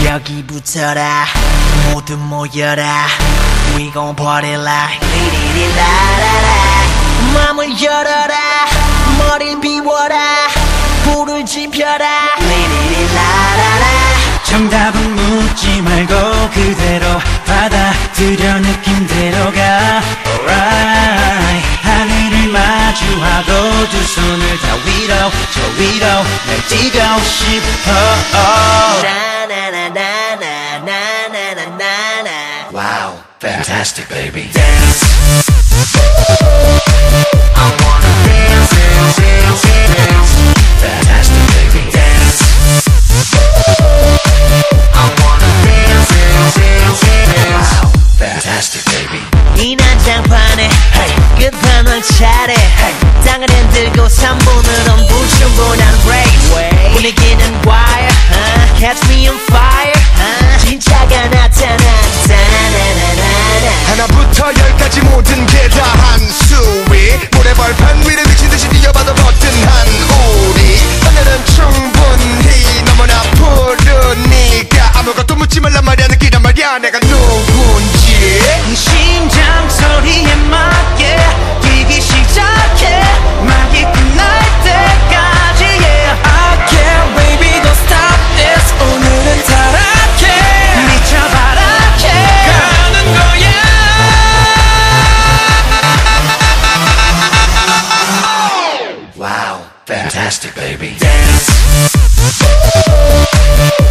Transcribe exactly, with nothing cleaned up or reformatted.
여기 붙어라 모두 모여라 We gon' party like 리리리라라라 맘을 열어라 머리를 비워라 불을 지펴라 리리리라라라 정답은 묻지 말고 그대로 받아들여 느낌대로 가 Alright 하늘을 마주하고 두 손을 다 위로 저 위로 날 뛰고 싶어 나나나나나나나나나 Wow, fantastic baby Dance I wanna dance, dance, dance, dance Fantastic baby Dance I wanna dance, dance, dance, dance Wow, fantastic baby 이 난장판에 hey. 끝판왕 차례 hey. 땅을 흔들고 삼 분으론 불충분한 race Way. 분위기는 wire uh. Catch me on fire uh. 진짜가 나타난다 하나부터 열까지 모든 게 다 한수위 모래벌판 위를 미친듯이 뛰어봐도 버튼한 우리 오늘은 충분히 너무나 푸르니까 아무것도 묻지 말란 말이야 느끼란 말이야 내가 누군지 심장 소리에 맞게 뛰기 시작해 막이 끝날 때까지 yeah I can't baby don't stop this 오늘은 타락해 미쳐봐라 yeah 가는 거야 Wow, fantastic baby Dance